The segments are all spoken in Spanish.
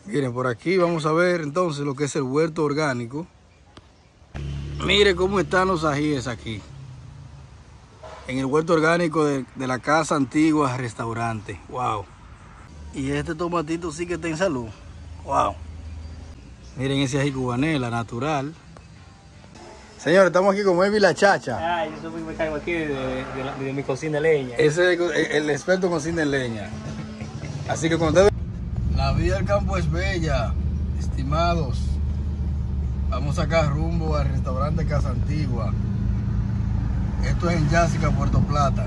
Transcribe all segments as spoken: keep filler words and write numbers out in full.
Miren, por aquí vamos a ver entonces lo que es el huerto orgánico. Mire cómo están los ajíes aquí. En el huerto orgánico de, de la Casa Antigua Restaurante. Wow. Y este tomatito sí que está en salud. Wow. Miren ese ají cubanela natural. Señores, estamos aquí con Melvin La Chacha. Ah, yo soy me cargo aquí de, de, de, la, de mi cocina de leña. Ese es el, el experto en cocina en leña. Así que cuando ustedes... La vida del campo es bella, estimados. Vamos acá rumbo al restaurante Casa Antigua. Esto es en Yásica, Puerto Plata.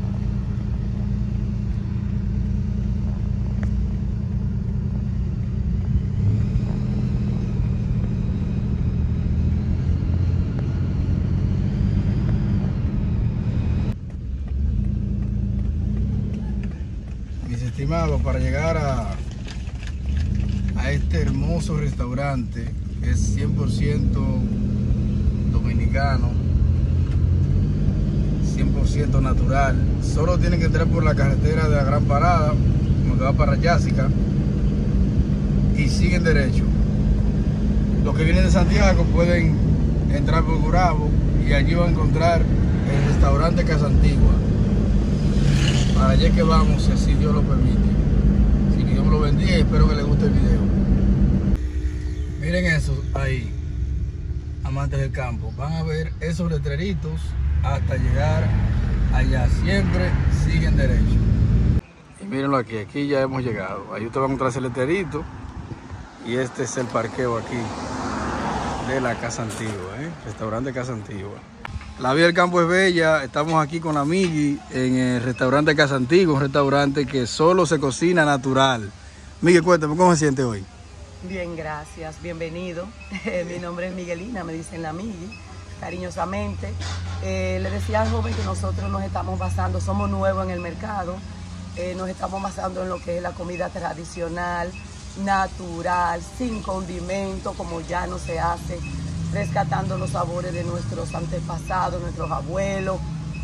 Mis estimados, para llegar a, a este hermoso restaurante, que es cien por ciento dominicano, cien por ciento natural, solo tienen que entrar por la carretera de la Gran Parada, como que va para Yásica, y siguen derecho. Los que vienen de Santiago pueden entrar por Gurabo y allí van a encontrar el restaurante Casa Antigua. Para allá que vamos, si así Dios lo permite. Si Dios me lo bendiga y espero que les guste el video. Miren eso ahí, amantes del campo. Van a ver esos letreritos hasta llegar allá. Siempre siguen derecho. Y mírenlo aquí, aquí ya hemos llegado. Ahí ustedes van a encontrar ese letrerito. Y este es el parqueo aquí de la Casa Antigua, ¿eh? Restaurante Casa Antigua. La vida del campo es bella. Estamos aquí con la Migui en el restaurante Casa Antigua, un restaurante que solo se cocina natural. Migui, cuéntame, ¿cómo se siente hoy? Bien, gracias. Bienvenido. Mi nombre es Miguelina, me dicen la Migui, cariñosamente. Eh, le decía al joven que nosotros nos estamos basando, somos nuevos en el mercado, eh, nos estamos basando en lo que es la comida tradicional, natural, sin condimento, como ya no se hace, rescatando los sabores de nuestros antepasados, nuestros abuelos.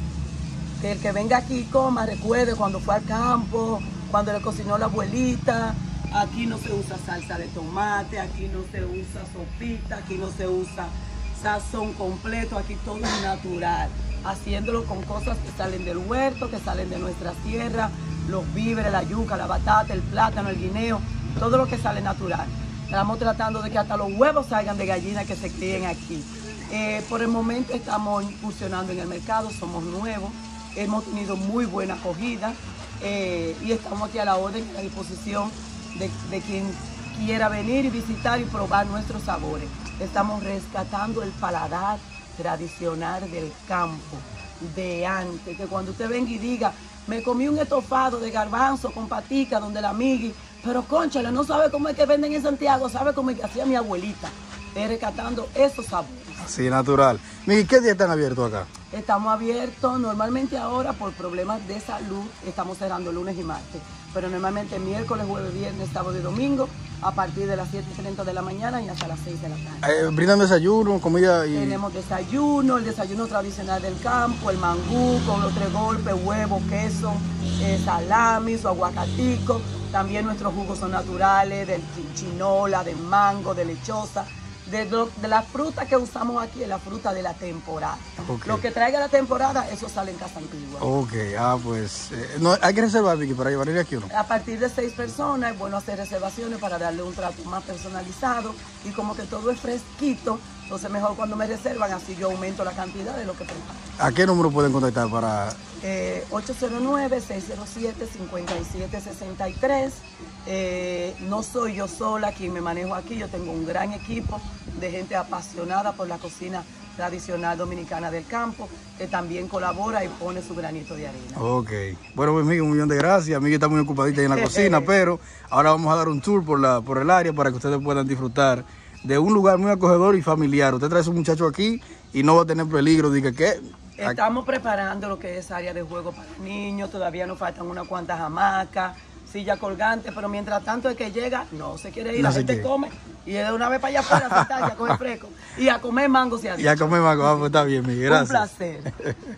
Que el que venga aquí y coma, recuerde cuando fue al campo, cuando le cocinó la abuelita. Aquí no se usa salsa de tomate, aquí no se usa sopita, aquí no se usa sazón completo, aquí todo es natural, haciéndolo con cosas que salen del huerto, que salen de nuestra tierra, los víveres, la yuca, la batata, el plátano, el guineo, todo lo que sale natural. Estamos tratando de que hasta los huevos salgan de gallina que se críen aquí. Eh, por el momento estamos incursionando en el mercado, somos nuevos, hemos tenido muy buena acogida eh, y estamos aquí a la orden, a la disposición de, de quien quiera venir y visitar y probar nuestros sabores. Estamos rescatando el paladar tradicional del campo, de antes, que cuando usted venga y diga, me comí un estofado de garbanzo con patica donde la Migui, pero cónchale, no sabe cómo es que venden en Santiago, sabe cómo es que hacía mi abuelita, es rescatando esos sabores. Así, natural. Migui, ¿qué días están abiertos acá? Estamos abiertos, normalmente ahora por problemas de salud, estamos cerrando lunes y martes, pero normalmente miércoles, jueves, viernes, sábado y domingo, a partir de las siete y treinta de la mañana y hasta las seis de la tarde. Eh, ¿Brindan desayuno, comida? Y... Tenemos desayuno, el desayuno tradicional del campo, el mangú con los tres golpes, huevo, queso, eh, salami, su aguacatico. También nuestros jugos son naturales, de chinola, de mango, de lechosa. De, lo, de la fruta que usamos aquí es la fruta de la temporada. Okay. Lo que traiga la temporada, eso sale en Casa Antigua. Ok, ah, pues eh, no, hay que reservar, Vicky, para llevar aquí uno. A partir de seis personas es bueno hacer reservaciones para darle un trato más personalizado y como que todo es fresquito, entonces mejor cuando me reservan, así yo aumento la cantidad de lo que preparo. ¿A qué número pueden contactar para...? Eh, ocho cero nueve, seis cero siete, cinco siete seis tres. Eh, no soy yo sola quien me manejo aquí, yo tengo un gran equipo de gente apasionada por la cocina tradicional dominicana del campo, que también colabora y pone su granito de arena. Ok. Bueno, pues Miguel, un millón de gracias. Miguel está muy ocupadita en la cocina, pero ahora vamos a dar un tour por, la, por el área para que ustedes puedan disfrutar de un lugar muy acogedor y familiar. Usted trae a su muchacho aquí y no va a tener peligro de que... ¿qué? Estamos preparando lo que es área de juego para niños, todavía nos faltan unas cuantas hamacas, silla colgante, pero mientras tanto el que llega no se quiere ir, no la gente quiere. Come y de una vez para allá afuera a sentarse a coger fresco y a comer mango si ha dicho. Y a comer mango, ah, pues está bien, Miguel, gracias. Un placer.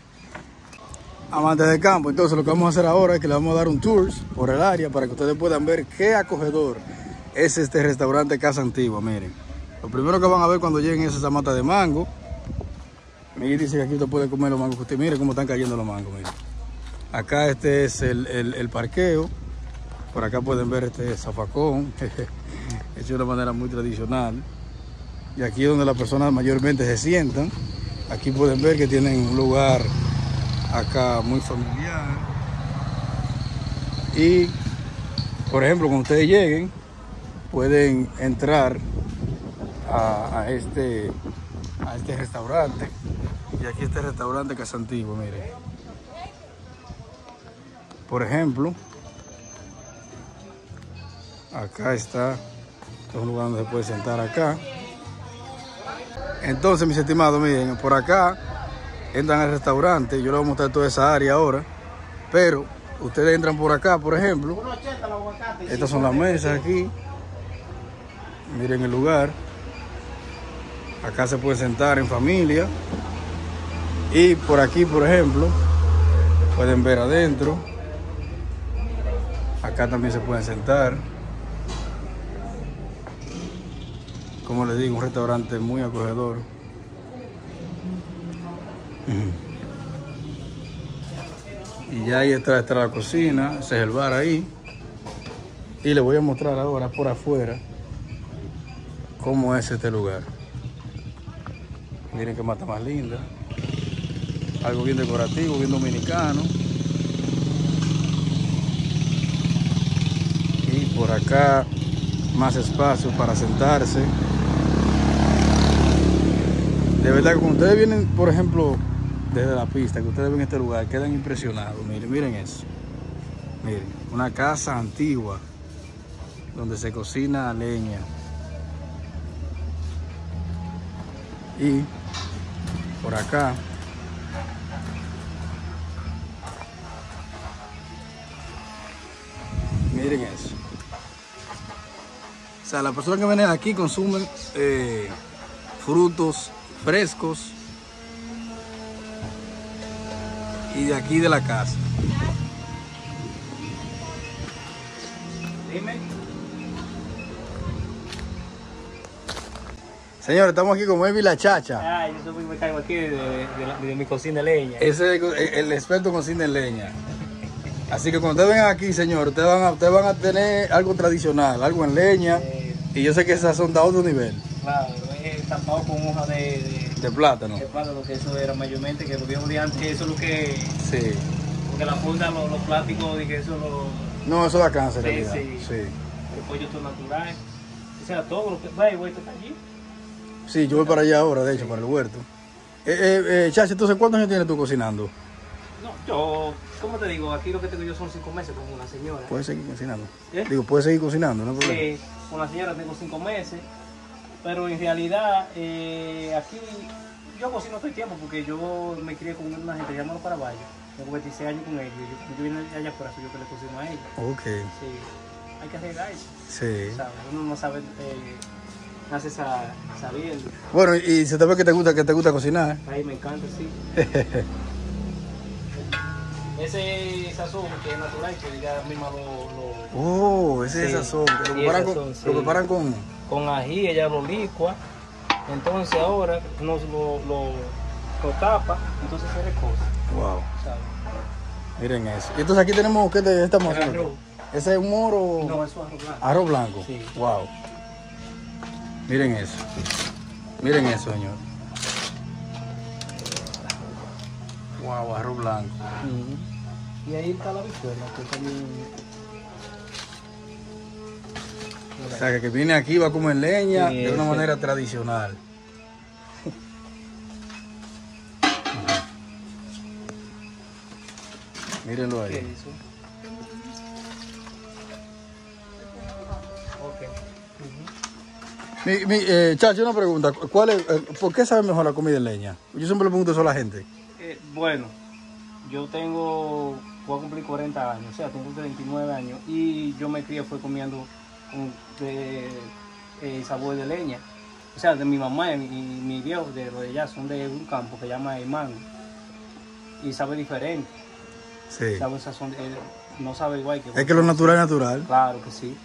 Amantes de campo, entonces lo que vamos a hacer ahora es que le vamos a dar un tour por el área para que ustedes puedan ver qué acogedor es este restaurante Casa Antigua, miren. Lo primero que van a ver cuando lleguen es esa mata de mango. Miguel dice que aquí usted puede comer los mangos, que usted mire cómo están cayendo los mangos, miren. Acá este es el, el, el parqueo. Por acá pueden ver este zafacón, hecho de una manera muy tradicional. Y aquí es donde las personas mayormente se sientan. Aquí pueden ver que tienen un lugar acá muy familiar. Y, por ejemplo, cuando ustedes lleguen, pueden entrar a, a, este, a este restaurante. Y aquí este restaurante Casa Antigua, miren. Por ejemplo, acá está, es un lugar donde se puede sentar acá. Entonces, mis estimados, miren, por acá entran al restaurante. Yo les voy a mostrar toda esa área ahora, pero ustedes entran por acá, por ejemplo. Estas son las mesas aquí. Miren el lugar. Acá se puede sentar en familia. Y por aquí, por ejemplo, pueden ver adentro. Acá también se pueden sentar. Como les digo, un restaurante muy acogedor. Y ya ahí está, está la cocina, ese es el bar ahí. Y les voy a mostrar ahora por afuera cómo es este lugar. Miren qué mata más linda. Algo bien decorativo, bien dominicano. Y por acá más espacio para sentarse. De verdad que cuando ustedes vienen, por ejemplo, desde la pista, que ustedes ven este lugar, quedan impresionados. Miren, miren eso. Miren, una casa antigua donde se cocina a leña. Y por acá miren eso. O sea, las personas que vienen aquí consumen eh, frutos frescos y de aquí de la casa. Dime. Señores, estamos aquí con Melvin la Chacha. Ah, yo soy, me caigo aquí de, de, de, la- de mi cocina de leña. Ese es el, el experto en cocina en leña. Así que cuando ustedes vengan aquí, señor, ustedes van a, ustedes van a tener algo tradicional, algo en leña. Eh, Y yo sé que esas son de otro nivel. claro, es tapado con hoja de, de, De plátano. de plátano, que eso era mayormente, que los viejos de antes, eso es lo que, Sí. porque la funda, los, los plásticos, y que eso lo, No, eso da cáncer en Sí, realidad. sí. Sí. el pollo todo natural, o sea, todo lo que va y güey, está allí. Sí, yo voy para allá ahora, de hecho, para el huerto. Eh, eh, eh, Chacha, entonces, ¿cuántos años tienes tú cocinando? No, yo, ¿cómo te digo? Aquí lo que tengo yo son cinco meses con una señora. Puedes seguir cocinando. ¿Eh? Digo, puedes seguir cocinando, no hay problema. Eh, con la señora tengo cinco meses, pero en realidad eh, aquí yo cocino todo el tiempo porque yo me crié con una gente llamada Los Caraballos. Tengo veintiséis años con ellos. Yo, yo vine allá por eso yo que le cocino a ellos. Ok, Sí, hay que arriesgar eso, sí. ¿sabes? Uno no sabe, eh, nace sa- sabiendo. Bueno, y se te ve que te gusta, que te gusta cocinar. Ahí me encanta, sí. Ese sazón que es natural, que ella misma lo, lo- Oh, ese es Sí. el sazón. que Lo Sí, preparan, ese con, sazón, sí. lo preparan con... con ají, ella lo licua. Entonces ahora nos lo, lo, lo tapa, entonces se recoge, Wow, ¿sabes? miren eso. Y entonces aquí tenemos, ¿qué te estamos El haciendo? arroz. ¿Ese es un moro? No, eso es arroz blanco. Arroz blanco. Sí. Wow. Miren eso. Miren eso, señor. Wow, arroz blanco. Y ahí está la bichuela, que también... O sea, que, que viene aquí va a comer leña Sí, de una sí. manera tradicional. Mírenlo ¿Qué es ahí. eso? Ok. Mi, mi, eh, Chacho, una pregunta. ¿Cuál es, eh, ¿Por qué sabe mejor la comida en leña? Yo siempre le pregunto eso a la gente. Eh, bueno, yo tengo, voy a cumplir cuarenta años, o sea, tengo veintinueve años y yo me crié fue comiendo con de, eh, sabor de leña. O sea, de mi mamá y mi, y mi viejo, de los de allá, son de un campo que se llama El Mango. Y sabe diferente, Sí. sabe sazón, eh, no sabe igual que... Es que lo natural es natural. Claro que sí.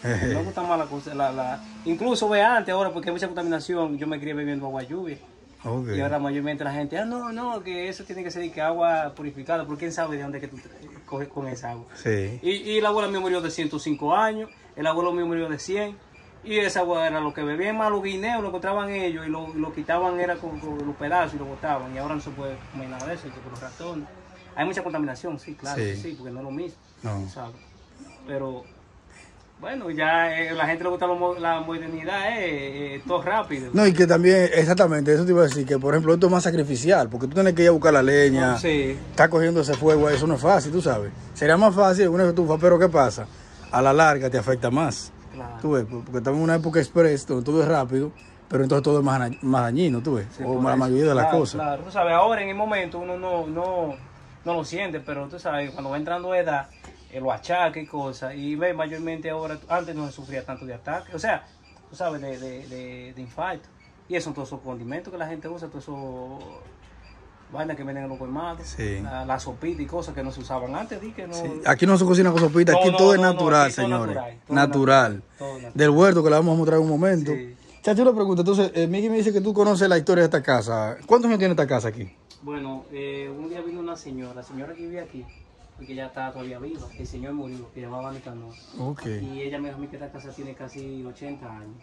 No me gusta más la cosa. La, la... Incluso ve antes ahora, porque hay mucha contaminación. Yo me crié bebiendo agua lluvia. Okay. Y ahora mayormente la gente, ah, no, no, que eso tiene que ser que agua purificada, porque quién sabe de dónde es que tú coges con esa agua. Sí. Y, y el abuelo mío murió de ciento cinco años, el abuelo mío murió de cien, y esa agua era lo que bebían más los guineos, lo encontraban ellos, y lo, lo quitaban era con, con los pedazos y lo botaban, y ahora no se puede comer nada de eso, con los ratones. Hay mucha contaminación, sí, claro, sí, sí porque no es lo mismo, no. ¿Sabes? Pero... Bueno, ya eh, la gente le gusta lo, la modernidad, eh, eh, todo rápido. No, y que también, exactamente, eso te iba a decir, que por ejemplo esto es más sacrificial, porque tú tienes que ir a buscar la leña, oh, sí. Estás cogiendo ese fuego, eso no es fácil, tú sabes. Sería más fácil una estufa, pero ¿qué pasa? A la larga te afecta más. Claro. Tú ves, porque estamos en una época express, donde todo es rápido, pero entonces todo es más, más dañino, tú ves, sí, o la mayoría de las claro, cosas. Claro, tú sabes, ahora en el momento uno no, no, no lo siente, pero tú sabes, cuando va entrando a edad, los achaques y cosas, y ve mayormente ahora, antes no se sufría tanto de ataques, o sea, tú sabes, de, de, de, de infarto, y eso son todos esos condimentos que la gente usa, todos esos vainas que venden en los colmados, sí. la, la sopita y cosas que no se usaban antes, di que no... Sí. Aquí no se cocina con sopita, no, aquí no, todo no, es natural, no, aquí señores, todo natural, todo natural. Todo natural, del huerto que le vamos a mostrar en un momento. Sí. Chacho, le pregunto, entonces, eh, Miguel me dice que tú conoces la historia de esta casa, ¿cuántos años tiene esta casa aquí? Bueno, eh, un día vino una señora, la señora que vive aquí, porque ella está todavía viva, el señor murió, que llamaba Nicanor. Okay. Y ella me dijo a mí que esta casa tiene casi ochenta años.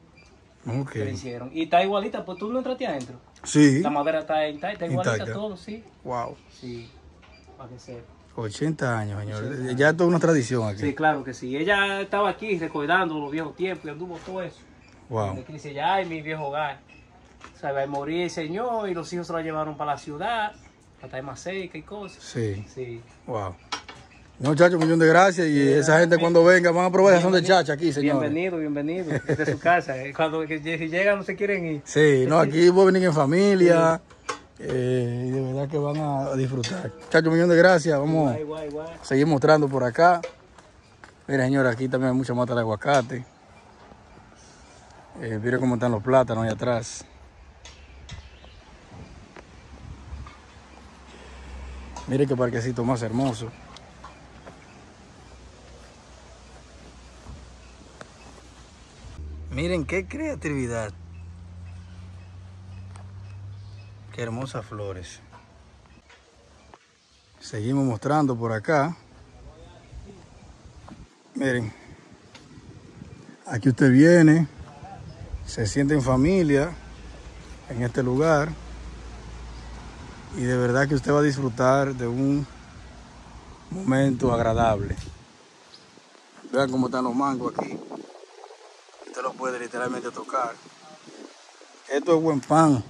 Okay. Que le hicieron. Y está igualita, pues tú no entraste adentro. Sí. La madera está, está, está igualita Intacta. Todo, sí. Wow. Sí, para que sepa. ochenta años, señor. ochenta años. Ya es toda una tradición aquí. Sí, claro que sí. Ella estaba aquí recordando los viejos tiempos y anduvo todo eso. Wow. Y dice, ya, ay, mi viejo hogar. O sea, va a morir el señor y los hijos se lo llevaron para la ciudad. Hasta más seca y cosas. Sí. Sí. Wow. No, chacho, un millón de gracias. Y sí, esa gente cuando venga van a probar esa son de chacha aquí, señor. Bienvenido, bienvenido. Desde su casa. Cuando si llegan no se quieren ir. Sí, no, aquí voy a venir en familia. Sí. Eh, y de verdad que van a disfrutar. Chacho, un millón de gracias. Vamos guay, guay, guay. a seguir mostrando por acá. Mira, señor, aquí también hay mucha mata de aguacate. Eh, mire cómo están los plátanos ahí atrás. Mire qué parquecito más hermoso. Miren qué creatividad. Qué hermosas flores. Seguimos mostrando por acá. Miren. Aquí usted viene, se siente en familia en este lugar. Y de verdad que usted va a disfrutar de un momento agradable. Vean cómo están los mangos aquí. Usted los puede literalmente tocar. Esto es buen pan.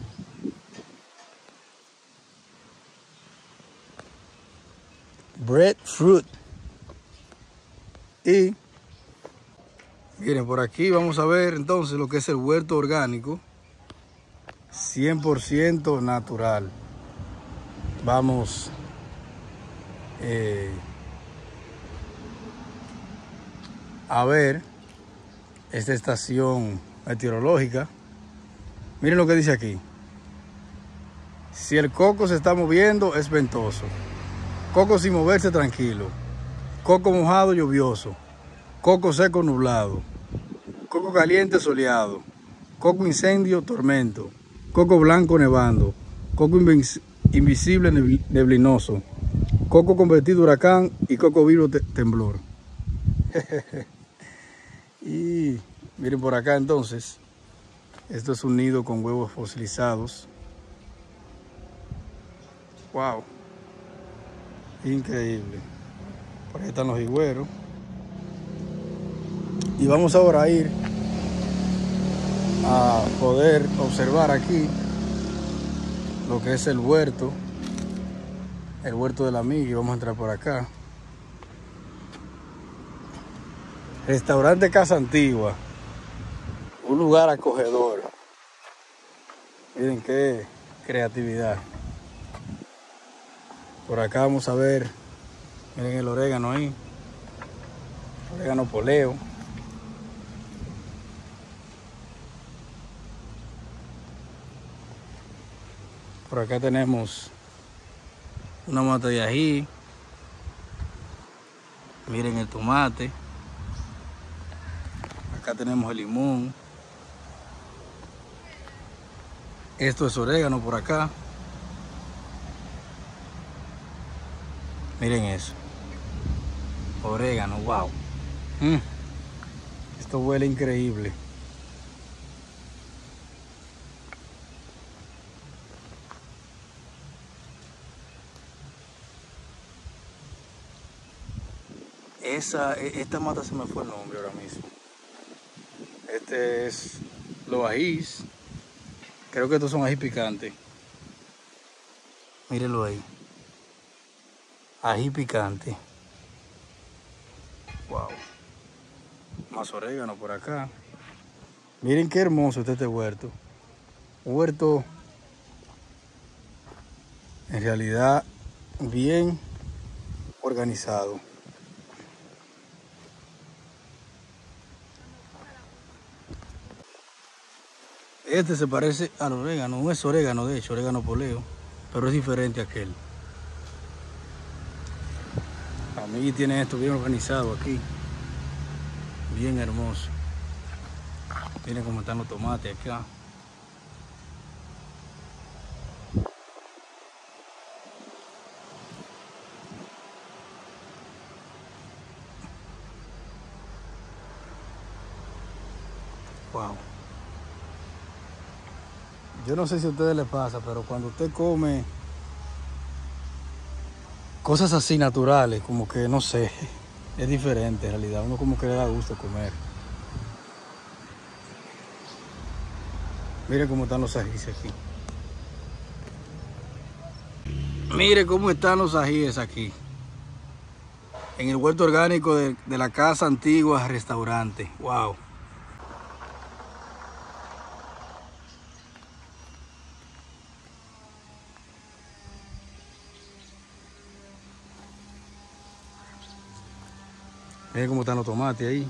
Breadfruit. Y miren, por aquí vamos a ver entonces lo que es el huerto orgánico. cien por ciento natural. Vamos eh, a ver esta estación meteorológica. Miren lo que dice aquí. Si el coco se está moviendo, es ventoso. Coco sin moverse, tranquilo. Coco mojado, lluvioso. Coco seco, nublado. Coco caliente, soleado. Coco incendio, tormento. Coco blanco, nevando. Coco invisible, neblinoso. Coco convertido en huracán y coco vivo, te temblor. Y miren por acá entonces. Esto es un nido con huevos fosilizados. Wow. Increíble. Por ahí están los higüeros. Y vamos ahora a ir a poder observar aquí lo que es el huerto. El huerto de la amiga. Y vamos a entrar por acá. Restaurante Casa Antigua. Un lugar acogedor. Miren qué creatividad. Por acá vamos a ver. Miren el orégano ahí. Orégano poleo. Por acá tenemos una mata de ají. Miren el tomate. Acá tenemos el limón. Esto es orégano por acá. Miren eso. Orégano, wow. Mm. Esto huele increíble. Esa, esta mata se me fue el nombre ahora mismo. Este es los ajís. Creo que estos son ají picantes. Mírenlo ahí. Ají picante. Wow. Más orégano por acá. Miren qué hermoso está este huerto. Un huerto en realidad bien organizado. Este se parece al orégano, no es orégano de hecho, orégano poleo, pero es diferente a aquel. A mí tiene esto bien organizado aquí, bien hermoso. Miren cómo están los tomates acá. Wow. Yo no sé si a ustedes les pasa, pero cuando usted come cosas así naturales, como que no sé, es diferente en realidad. Uno como que le da gusto comer. Miren cómo están los ajíes aquí. Miren cómo están los ajíes aquí. En el huerto orgánico de, de la Casa Antigua Restaurante. Wow. Miren cómo están los tomates ahí.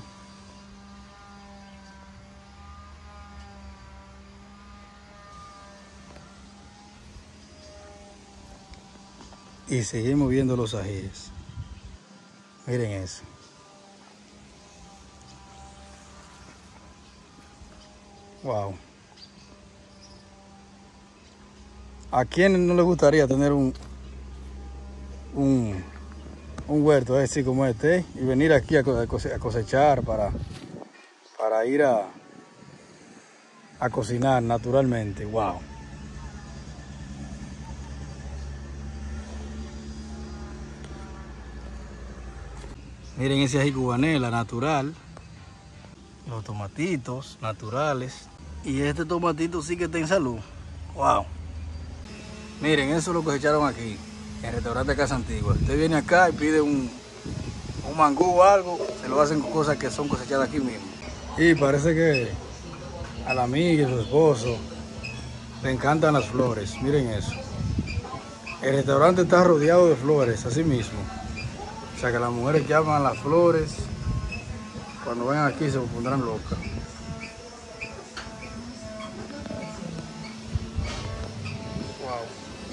Y seguimos viendo los ajíes. Miren eso. Wow. ¿A quién no le gustaría tener un, un, un huerto así como este y venir aquí a cosechar para, para ir a, a cocinar naturalmente? Wow. Miren ese ají cubanela natural, los tomatitos naturales, y este tomatito sí que está en salud. Wow. Miren, eso es lo que cosecharon aquí, en el restaurante Casa Antigua. Usted viene acá y pide un, un mangú o algo, se lo hacen con cosas que son cosechadas aquí mismo. Y parece que a la amiga y su esposo le encantan las flores. Miren eso. El restaurante está rodeado de flores, así mismo. O sea que las mujeres que aman las flores, cuando vengan aquí se pondrán locas. Wow.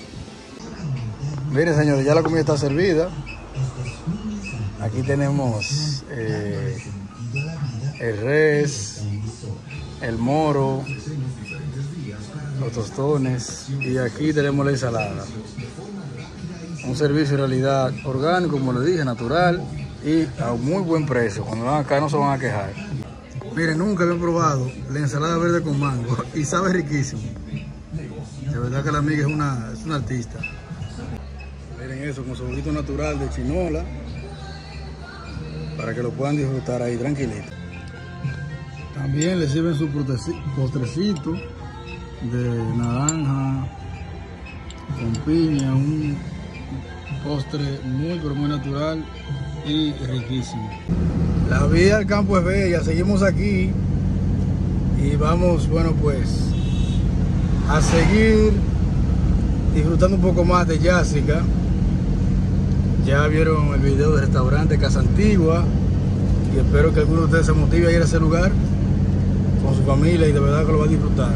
Miren señores, ya la comida está servida. Aquí tenemos eh, el res, el moro, los tostones y aquí tenemos la ensalada. Un servicio en realidad orgánico, como les dije, natural y a un muy buen precio. Cuando van acá no se van a quejar. Miren, nunca había probado la ensalada verde con mango y sabe riquísimo. De verdad que la amiga es una, es una artista. Miren eso, con su juguito natural de chinola, para que lo puedan disfrutar ahí tranquilito. También le sirven su postrecito de naranja con piña, un postre muy pero muy natural y riquísimo. La vida al campo es bella, seguimos aquí y vamos, bueno pues, a seguir disfrutando un poco más de Jessica. Ya vieron el video del restaurante Casa Antigua y espero que alguno de ustedes se motive a ir a ese lugar con su familia y de verdad que lo va a disfrutar.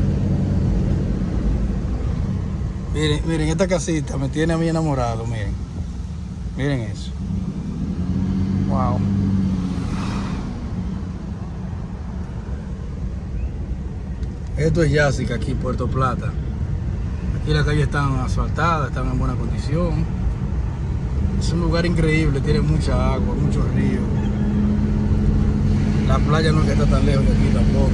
Miren, miren, esta casita me tiene a mí enamorado, miren. Miren eso. Wow. Esto es Yásica, aquí Puerto Plata. Aquí las calles están asfaltadas, están en buena condición. Es un lugar increíble, tiene mucha agua, muchos ríos. La playa no es que está tan lejos de aquí tampoco.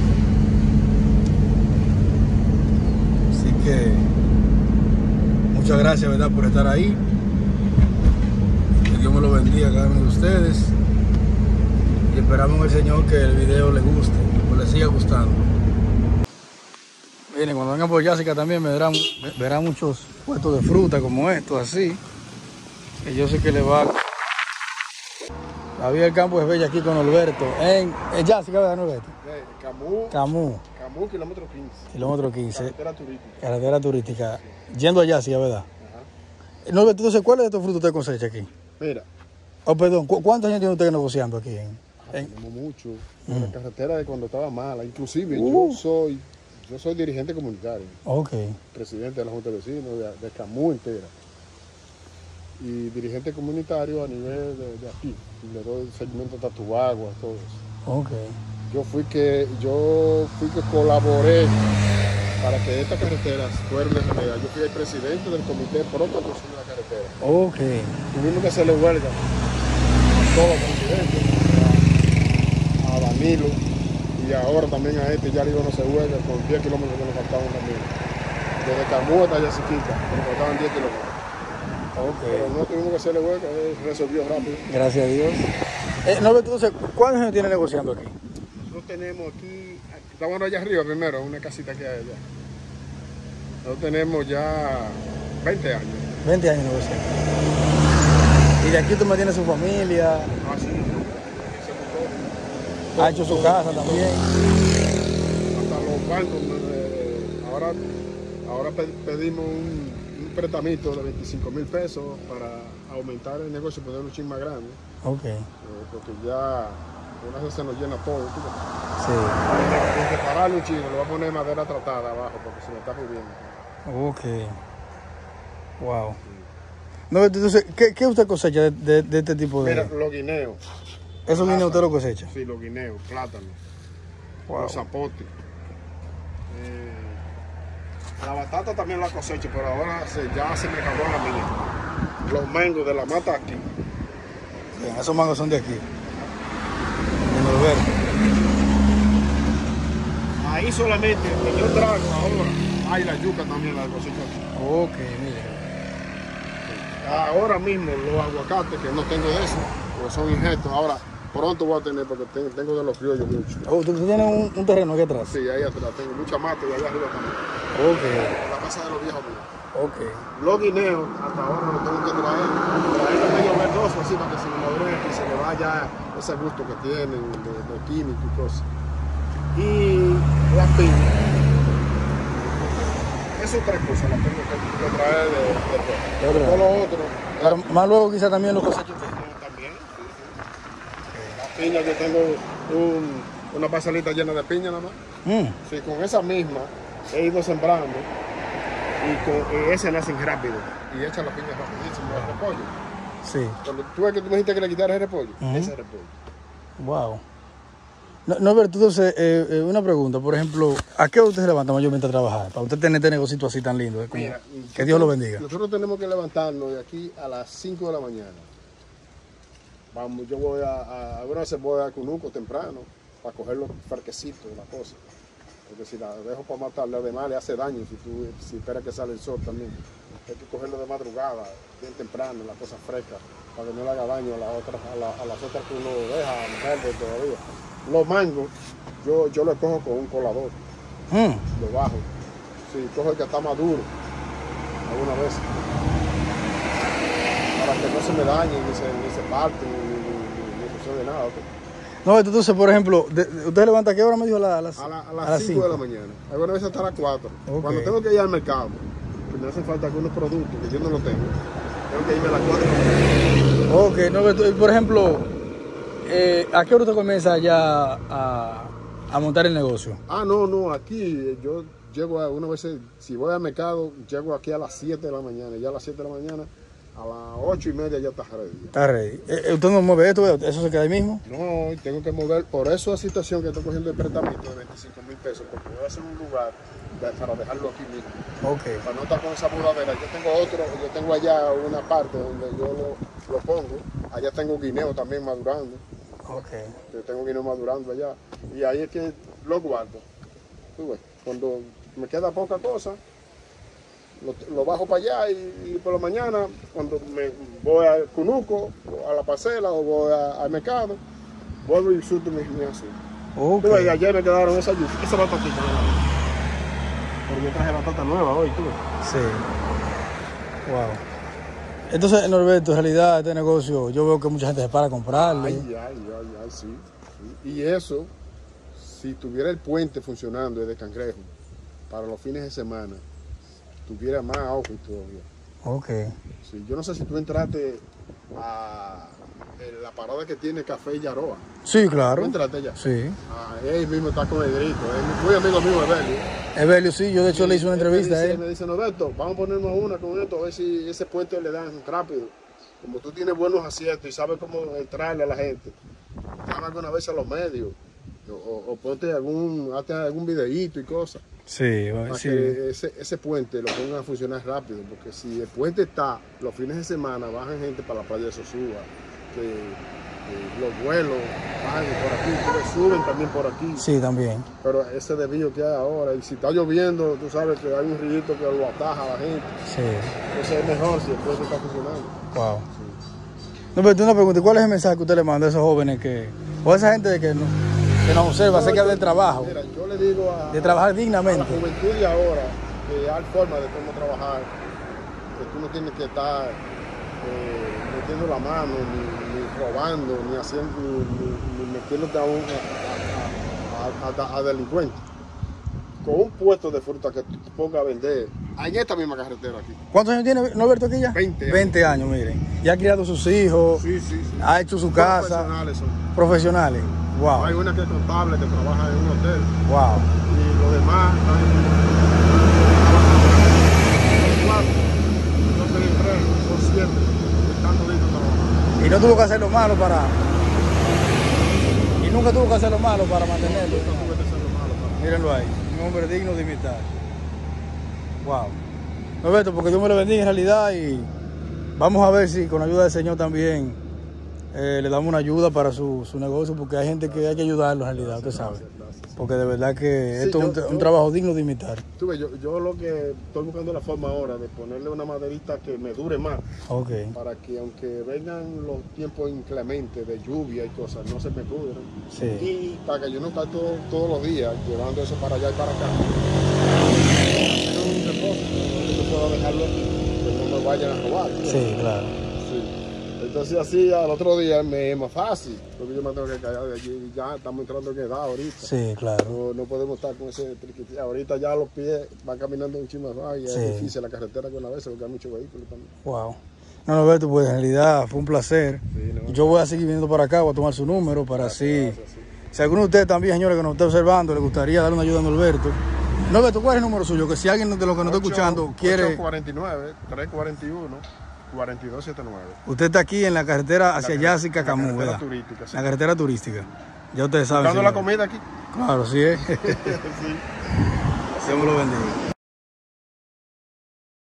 Así que muchas gracias, ¿verdad?, por estar ahí. Que Dios me lo bendiga a cada uno de ustedes. Y esperamos en el Señor que el video les guste, o les siga gustando. Miren, cuando vengan por Yásica también me verán, verán muchos puestos de fruta como estos, así. Que yo sé que le va. La vida del campo es bella aquí con Alberto. En, en Yásica, ¿verdad, Alberto? Eh, Camus, Camus. Camus, kilómetro quince. Kilómetro quince. Carretera turística. Carretera turística. Yendo a Yásica, ¿verdad? Ajá. Norberto, entonces, ¿cuáles de estos frutos usted cosecha aquí? Mira, Oh, perdón, ¿cu ¿cuántos años tiene usted negociando aquí? En, en... tenemos mucho. La carretera de cuando estaba mala. Inclusive Uh. yo soy yo soy dirigente comunitario, Ok. presidente de la Junta de Vecinos de, de Camus entera. Y dirigente comunitario a nivel de, de aquí. Le doy seguimiento a Tatuagua, todo eso. Ok. Yo fui que yo fui que colaboré para que estas carreteras fueran de realidad. Yo fui el presidente del comité pro construcción de la carretera. Ok. Tuvimos que hacerle huelga a todos los presidentes, a, a Danilo y ahora también a este, ya le iban a hacer huelga con diez kilómetros que nos faltaban también. Desde Camus hasta Yaciquita, que nos faltaban diez kilómetros. Pero Ok. no tuvimos que hacerle huelga, él resolvió rápido. Gracias a Dios. Eh, Norberto, entonces, ¿cuántos años tiene negociando aquí? Nosotros tenemos aquí, estamos allá arriba primero, una casita que hay allá. Nosotros tenemos ya veinte años. veinte años negociando. Y de aquí tú me tienes su familia, Así, ha hecho su casa también. hasta los bancos. eh, ahora ahora pe- pedimos un, un prestamito de veinticinco mil pesos para aumentar el negocio y poner un chin más grande, Ok. eh, porque ya una vez se nos llena todo. ¿Tú ves? Sí. Hay que separarle un chino, le voy a poner madera tratada abajo porque se me está pudriendo. Ok. Wow. Norberto, entonces, ¿qué, qué usted cosecha de, de, de este tipo de...? Mira, los guineos. ¿Esos guineos usted plátano. lo cosecha? Sí, los guineos, plátanos, Wow. los zapotes. Eh, la batata también la cosecho, pero ahora se, ya se me acabó la mía. Los mangos de la mata aquí. Bien, esos mangos son de aquí. De Norberto. Ahí solamente que yo trago ahora. Hay la yuca también la cosecho aquí. Ok, mire. Ahora mismo los aguacates, que no tengo de eso, porque son injertos. Ahora pronto voy a tener porque tengo, tengo de los criollos mucho. Oh, ¿usted usted tiene un, un terreno aquí atrás? Sí, ahí atrás tengo mucha mata y allá arriba también. Ok, La casa de los viejos míos. ok. Los guineos, hasta ahora los tengo que traer, traerlos medio verdosos así para que se me maduren y se le vaya ese gusto que tienen de, de químico y cosas. Y las piñas. Esas tres cosas las tengo que, que traer de, de, De otro todo lado. lo otro. Pero más luego quizá también lo cosecha usted. También, sí, sí. Las piñas, yo tengo un, una parcelita llena de piña nada más. Mm. Sí, con esa misma he ido sembrando y con y esas nacen rápido y echan las piñas rapidísimo, el repollo. Sí. Cuando tú ves que tú me dijiste que le quitaras el repollo, Ujú. ese repollo. Wow. No, Norberto, entonces, eh, eh, una pregunta, por ejemplo, ¿a qué hora usted se levanta mayormente a trabajar? Para usted tener este negocito así tan lindo. eh, como- Mira, que Dios lo bendiga. Nosotros tenemos que levantarnos de aquí a las cinco de la mañana. Vamos, yo voy a, a algunas veces voy a Cunuco temprano para coger los parquecitos, la cosa. Porque si la dejo para matarle, además le hace daño si tú si esperas que sale el sol también. Hay que cogerlo de madrugada, bien temprano, la cosa fresca, para que no le haga daño a las otras, a, la- a las otras que uno deja verde todavía. Los mangos, yo, yo los cojo con un colador, Mm. lo bajo. Sí, cojo el que está maduro, alguna vez. Para que no se me dañe, ni se, ni se parte, ni, ni, ni, ni sucede nada. ¿Ok? Norberto, entonces, por ejemplo, de- de- ¿usted levanta a qué hora me dijo? A, las, A, la- a a las cinco de la mañana, algunas veces hasta las cuatro. Ok. Cuando tengo que ir al mercado, que me hacen falta algunos productos que yo no los tengo, tengo que irme a las cuatro de la mañana. Ok, Norberto, y por ejemplo, eh, ¿a qué hora usted comienza ya a, a montar el negocio? Ah, no, no, aquí yo llego a una vez, si voy al mercado, llego aquí a las siete de la mañana. Ya a las siete de la mañana A las ocho y media ya está ready. Está ready. Eh, ¿Usted no mueve esto? ¿Eso se queda ahí mismo? No, tengo que mover, por eso la situación que estoy cogiendo el préstamo de veinticinco mil pesos, porque voy a hacer un lugar de- para dejarlo aquí mismo. Ok. Para no estar con esa mudadera. Yo tengo otro, yo tengo allá una parte donde yo lo, lo pongo. Allá tengo guineo también madurando. Ok. Yo tengo guineo madurando allá. Y ahí es que lo guardo. Tú ves, cuando me queda poca cosa, lo, lo bajo para allá y, y por la mañana, cuando me voy al Cunuco, o a la parcela o voy a- al mercado, vuelvo y surto mi, mi azúcar. Ok. Tú ves, y ayer me quedaron esas esa batatita. Porque yo traje batata nueva hoy, tú ves. Sí. Wow. Entonces, Norberto, en realidad este negocio, yo veo que mucha gente se para a comprarle. Ay, ay, ay, ay, sí, sí. Y eso, si tuviera el puente funcionando desde Cangrejo, para los fines de semana, tuviera más auge todavía. Ok. Sí, yo no sé si tú entraste a en la parada que tiene Café Yaroa. Sí, ¿Tú claro. entraste ya? Sí. Ah, él mismo está con el grito, es muy amigo mío, Evelio. Evelio, sí, yo de hecho le hice una Él me entrevista dice- a él. Me dice, Norberto, vamos a ponernos una con esto, a ver si ese puente le dan rápido. Como tú tienes buenos aciertos y sabes cómo entrarle a la gente, llama alguna vez a los medios, o, o- o ponte algún, hazte algún videíto y cosas, Sí, para sí. que ese, ese puente lo pongan a funcionar rápido, porque si el puente está, los fines de semana bajan gente para la playa de Sosúa, que, que los vuelos bajan por aquí, que suben también por aquí. Sí, también. Pero ese desvío que hay ahora, y si está lloviendo, tú sabes que hay un río que lo ataja a la gente. Sí. Entonces es mejor si el puente está funcionando. Wow. No, pero tú una pregunta, ¿cuál es el mensaje que usted le manda a esos jóvenes que, o a esa gente que, no, que nos observa acerca del trabajo, Mira, yo le digo a, de trabajar a la dignamente? juventud de ahora que hay forma de cómo trabajar, que tú no tienes que estar eh, metiendo la mano, ni, ni robando, ni haciendo, ni, ni- ni metiéndote a, un, a, a- a- a delincuentes. Con un puesto de fruta que tú te pongas a vender, en esta misma carretera aquí. ¿Cuántos años tiene Norberto aquí ya? veinte años. veinte años, miren. Ya ha criado sus hijos, Sí, sí, sí. ha hecho su casa, Profesionales son. profesionales. Wow, Hay una que es contable, que trabaja en un hotel, wow. y los demás están en cuatro, yo pedí tres, son siete, que están toditos trabajando. Y no tuvo que hacer lo malo para... Y nunca tuvo que hacer lo malo para mantenerlo. Nunca tuve que hacer lo malo para- Mírenlo ahí, un hombre digno de imitar. Wow. Norberto, porque Dios me lo bendiga en realidad y vamos a ver si con la ayuda del Señor también eh, le damos una ayuda para su, su negocio, porque hay gente que hay que ayudarlo en realidad, usted sabe. Porque de verdad que Sí, esto es un, yo- tra- un yo- trabajo digno de imitar. Tú ves, yo, yo lo que estoy buscando la forma ahora de ponerle una maderita que me dure más, Ok. para que aunque vengan los tiempos inclementes de lluvia y cosas, no se me pudran. Sí. Y para que yo no esté todo- todos los días llevando eso para allá y para acá. Hacer un depósito donde yo pueda dejarlo aquí, que no me vayan a robar. ¿tú ves? Sí, claro. Sí. Entonces así al otro día me es más fácil, porque yo me tengo que callar de allí y ya estamos entrando en edad ahorita. Sí, claro. No, no podemos estar con ese triquiti. Ahorita ya los pies van caminando un chisme más y Sí. es difícil la carretera con una vez porque hay muchos vehículos también. Wow. No, Norberto, pues en realidad fue un placer. Sí, no. Yo voy a seguir viniendo para acá, voy a tomar su número para así... Gracias, sí. Si alguno de ustedes también, señores, que nos está observando, le gustaría darle una ayuda a Norberto. Norberto, ¿cuál es el número suyo? Que si alguien de los que nos está escuchando quiere... ocho cuatro nueve, tres cuatro uno, cuatro dos siete nueve. Usted está aquí en la carretera hacia La Yassi, Cacamú, carretera ¿verdad? turística, sí. La carretera turística. Ya ustedes saben. ¿Buscando la señores. comida aquí? Claro, sí es. Sí. Dios me lo bendiga.